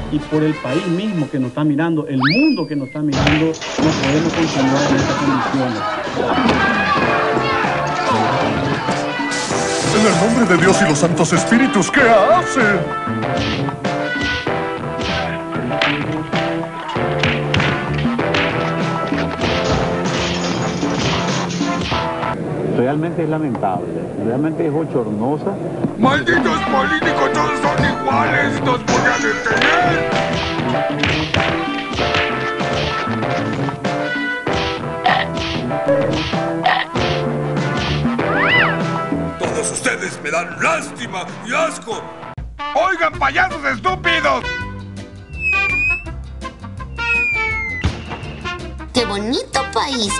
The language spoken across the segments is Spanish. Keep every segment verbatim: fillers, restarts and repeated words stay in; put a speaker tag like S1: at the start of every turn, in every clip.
S1: y por el país mismo que nos está mirando, el mundo que nos está mirando, no podemos continuar en estas condiciones.
S2: En el nombre de Dios y los santos espíritus, ¿qué hacen?
S1: Realmente es lamentable, realmente es bochornosa.
S3: ¡Malditos políticos, todos son iguales! ¡Nos voy a detener! ¡Todos ustedes me dan lástima y asco! ¡Oigan, payasos estúpidos!
S4: ¡Qué bonito país!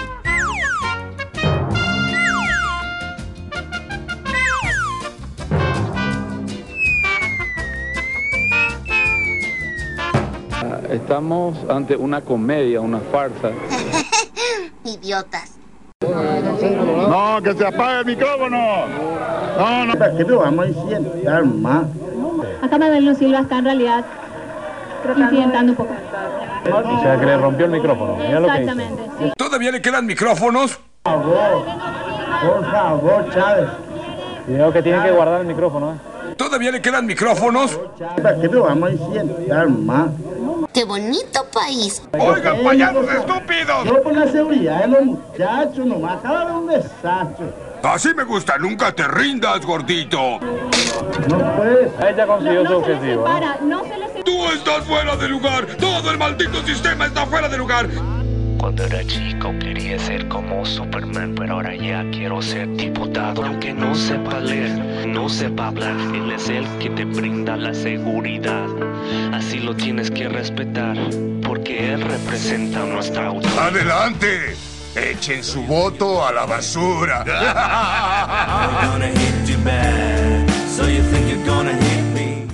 S1: Estamos ante una comedia, una farsa.
S4: Idiotas.
S2: No, que se apague el micrófono. No, no.
S1: ¿Qué lo vamos a incidentar más?
S5: Acá Manuel Silva está en realidad incidentando un poco.
S1: O sea, que le rompió el micrófono. Mira lo que
S5: Exactamente, sí.
S3: ¿Todavía le quedan micrófonos?
S1: Por favor, por favor, Chávez.
S6: Cuidado que tiene que guardar el micrófono, ¿eh?
S3: ¿Todavía le quedan micrófonos?
S1: ¿Qué lo vamos a incidentar más?
S4: ¡Qué bonito país!
S3: ¡Oigan, payasos estúpidos!
S1: Solo por la seguridad de los muchachos, nomás acaba de un desastre.
S3: Así me gusta, nunca te rindas, gordito.
S1: No puedes.
S6: Ahí ya consiguió su
S5: No se les
S6: objetivo,
S5: separa,
S6: ¿no?
S5: no se les separa.
S3: Tú estás fuera de lugar. Todo el maldito sistema está fuera de lugar.
S7: Cuando era chico quería ser como Superman, pero ahora ya quiero ser diputado. Aunque no sepa leer, no sepa hablar, él es el que te brinda la seguridad. Así lo tienes que respetar, porque él representa nuestra autoridad.
S3: ¡Adelante! Echen su voto a la basura.
S8: Gonna hit you bad, so you think you're gonna hit me.